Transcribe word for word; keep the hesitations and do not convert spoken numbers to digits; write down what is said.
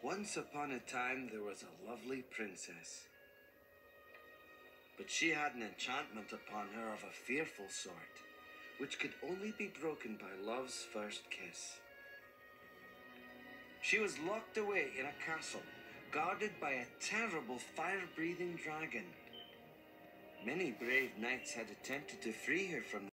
Once upon a time there was a lovely princess. But she had an enchantment upon her of a fearful sort, which could only be broken by love's first kiss. She was locked away in a castle, guarded by a terrible fire-breathing dragon. Many brave knights had attempted to free her from